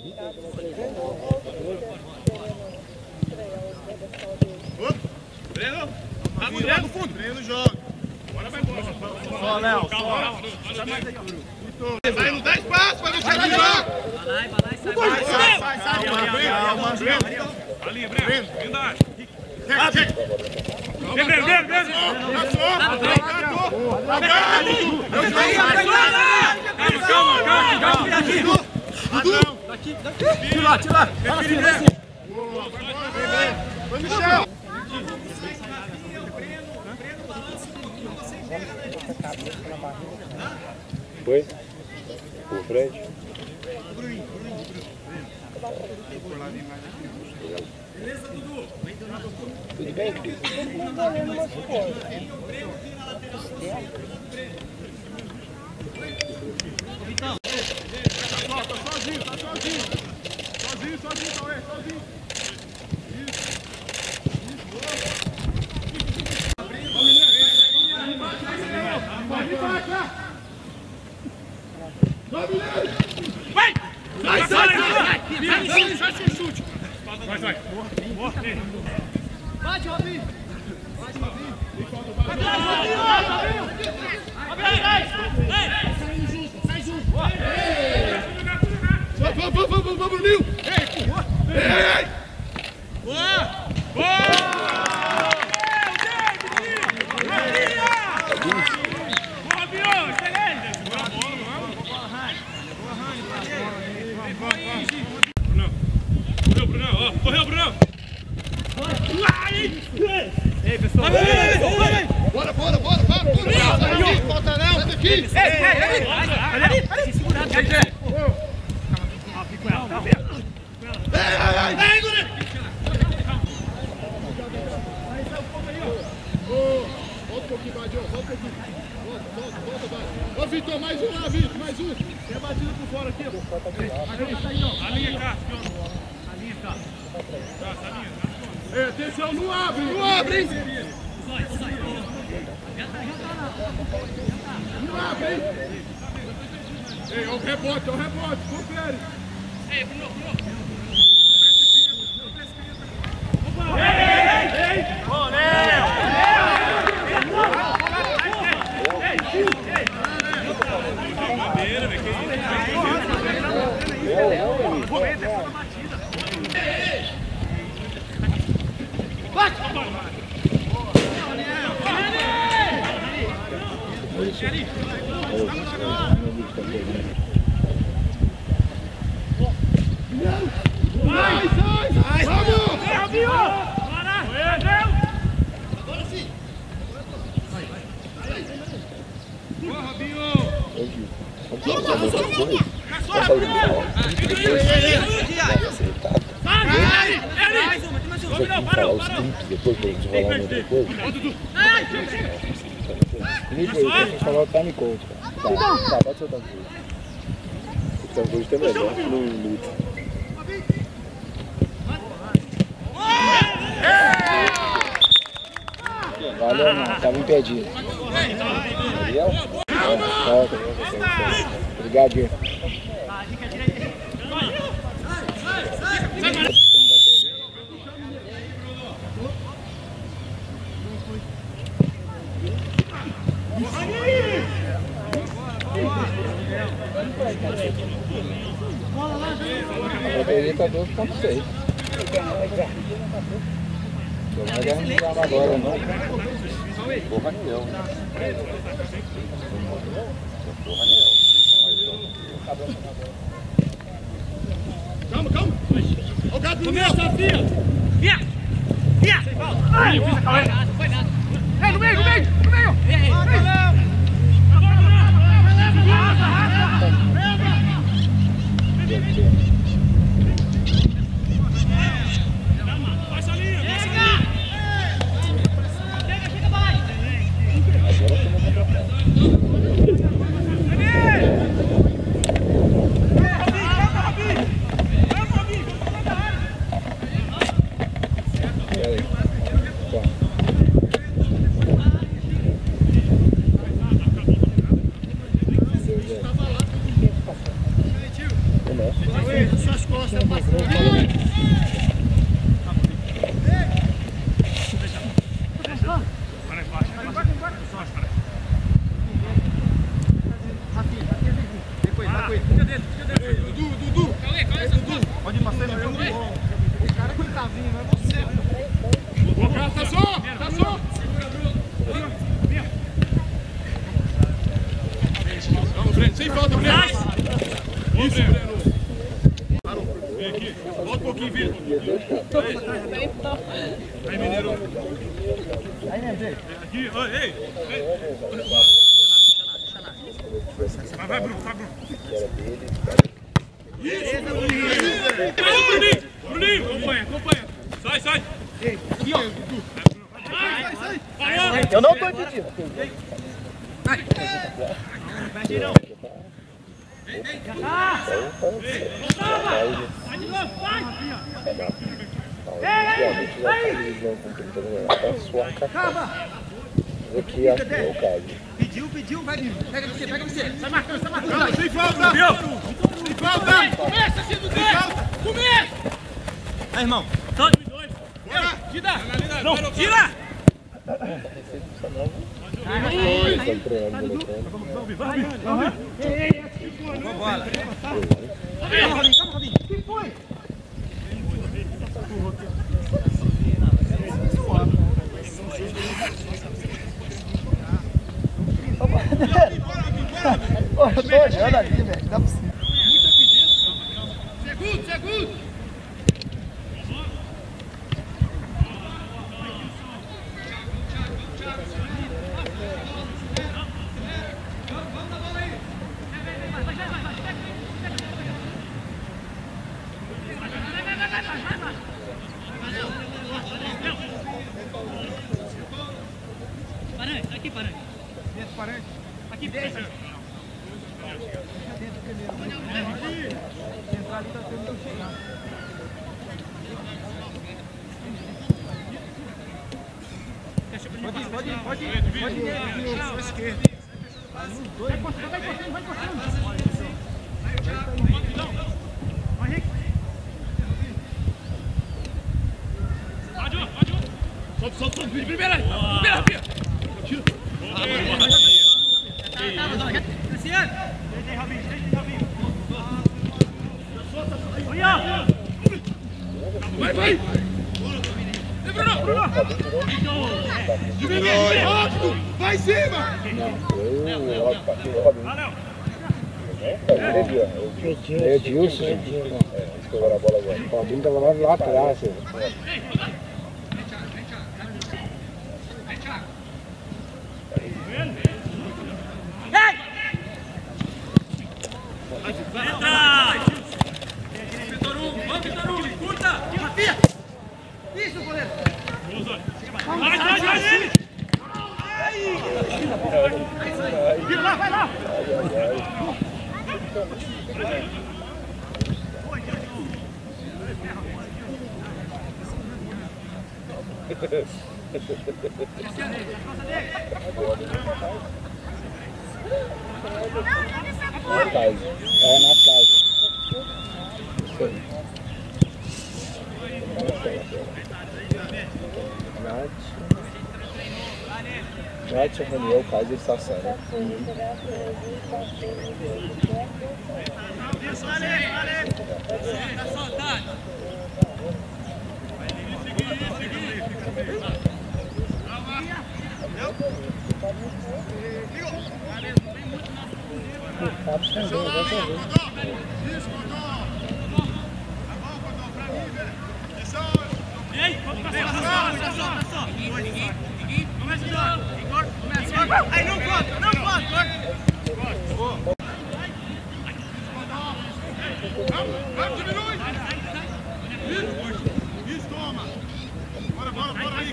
Breno, tá no fundo. Breno joga. Agora vai embora. Só, Léo. Vai, não dá espaço, vai deixar ele jogar. Vai lá, sai. Ali, Breno. Blindagem. Vem, Breno. Calma. Tira. Vai, Michel. Foi? O Fred? Beleza, Dudu? Tudo bem, Cris? Então. Tá sozinho, Cauê, sozinho. Vai! Sai! Chute! Vai! Bate, Robinho! Sai junto! Vamos, Bruninho! Ei! Boa! Correu, Bruno! Ei, pessoal! Bora! Falta não! Sai daqui! Ei! Ali! Segurado! Fica com ela, tá aberto! Ei, Guri! Volta um pouquinho, Badio, volta um pouquinho. Volta, Badio. Ô, Vitor, mais um lá, Vitor, mais um. Tem a batida por fora aqui, ó. A linha cá, Ei, atenção, não abre, hein? Não abre, hein? Ei, ó o rebote, confere. Ei, Bruno! Ei! Ô, Léo! Depois do desenrolamento depois. Deixa eu falar o time code, cara. Tá, pode soltar o time. O time code tem melhor, no luto. Valeu, não, tava impedido. Entendeu? Falta, obrigado, Diego. A bateria tá 12.6. Não vai ganhar agora, não. Porra nenhuma. Porra nenhuma. Calma. Ó o gato do meu. Via! Ai, não foi nada. Ei, no meio! Ei! Suas costas passando. Dudu! Pode ir, Marcelo. O cara que tá vindo, não é você. Tá só! Vamos, Breno, sem falta, Breno. Isso, Breno. Parou. Vem aqui. Volta um pouquinho, Vitor. Aí, Mineiro. Aí, MJ. Aqui, ei. Vai, Bruno. Isso, Bruninho. Acompanha. Sai. Aqui, ó. Sai. Eu não tô impedindo. Vai. Não. Vai de novo, vai! Aqui é o caso. Pediu, vai vir. Pega você. Sai marcando. Sem falta! Começa, Cido Zé! Começa! Aí, irmão. Todos os dois. Tira! Não, tira! Vambora. Calma, Robinho. O que foi? Eu tô olhando ali, velho. Dá pra você. Segundo. Parante. Aqui, deixa. Pode ir. Esquerda. Vai encostando. Vai, Henrique. Solta. Primeira, Fia. Tira. Cristiano! Tem Robinho. Vai! Bruno! Diminui! Rápido! Vai em cima! É Edilson. Escolheu a bola agora. O Robinho tava lá atrás. Vitor Hugo, curta! Isso, goleiro! Vai nele! Vai lá! Na casa. Nath, Raniel, Kaiser e Sassá, né? Aí não pode. Vamos, diminui! Isso, toma! Bora aí!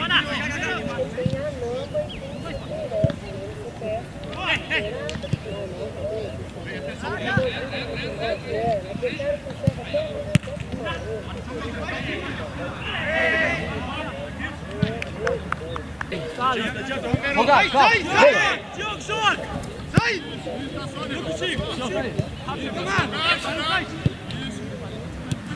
Sai! Diogo, joga! Sai! Não consigo!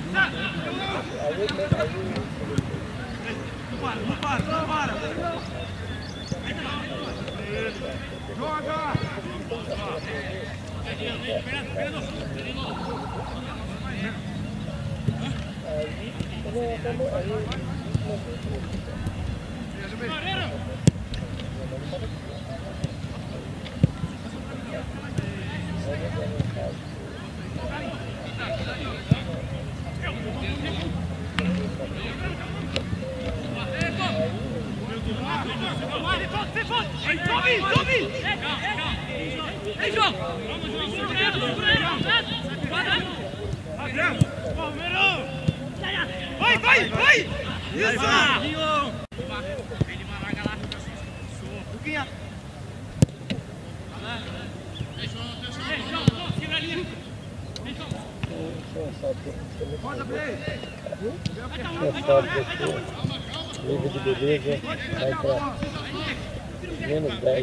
Nível de beleza vai para menos 10.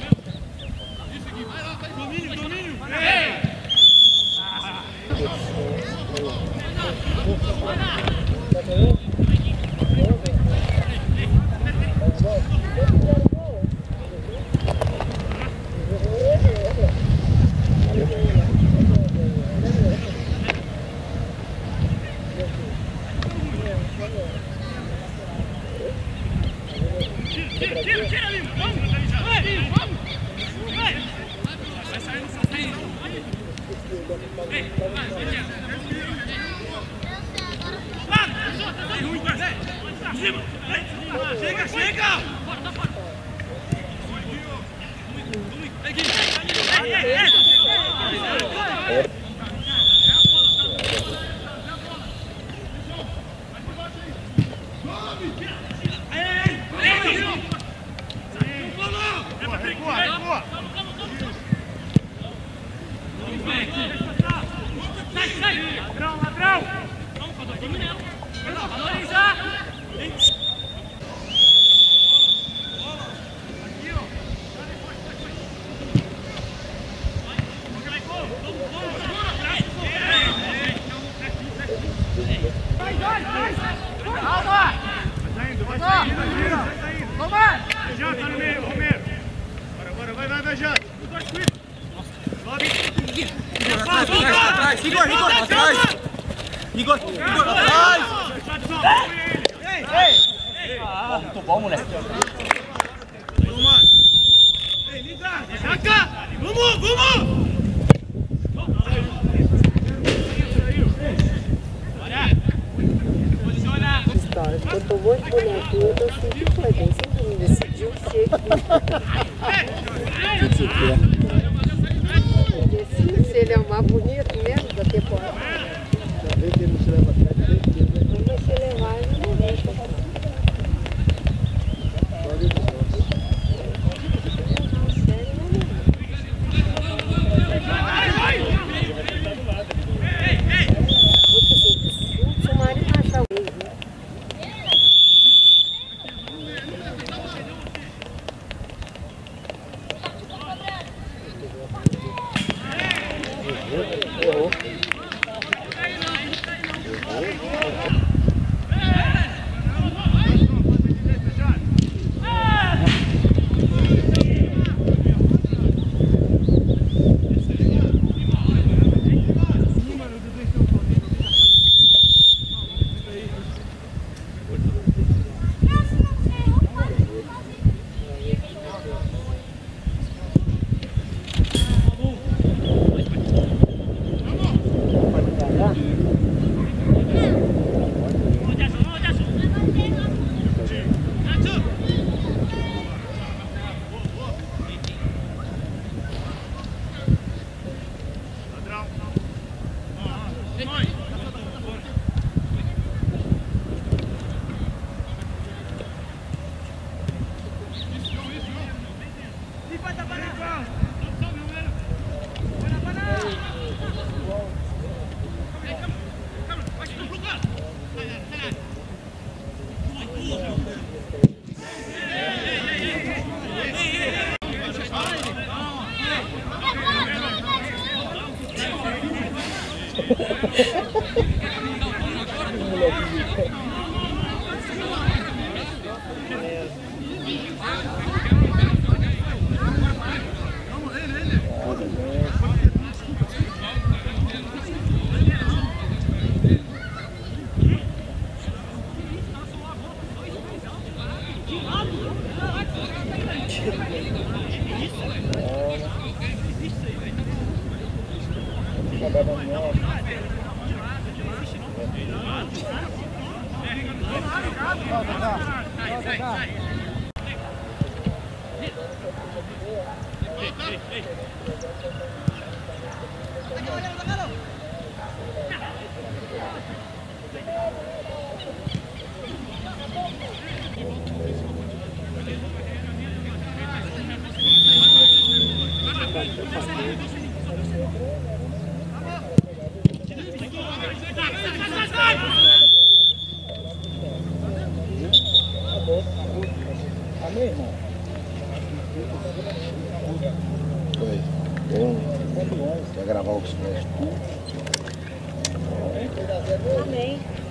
Chega, chega! Ladrão, ladrão! Vamos valorizar! Calma! Toma! Já tá no meio, Romero. Bora, vai, já. Atrás, Igor, atrás! Igor, atrás! Ei! Muito bom, moleque. Ei, liga! Saca! Vamos! Eu tô muito bonequinho, eu tô sentindo que foi bem, sempre me decidiu se ele é o mais bonito mesmo da temporada. Vê que ele não se leva a sério. Mas se levar, ele não deixa. Se o marido achar o beijo, né? Amém, irmão? Oi. Quer gravar o que você Amém.